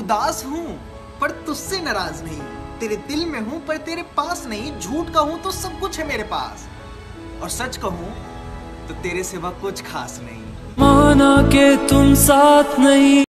उदास हूँ पर तुझसे नाराज नहीं, तेरे दिल में हूँ पर तेरे पास नहीं। झूठ कहूँ तो सब कुछ है मेरे पास, और सच कहूँ तो तेरे सिवा कुछ खास नहीं। माना के तुम साथ नहीं।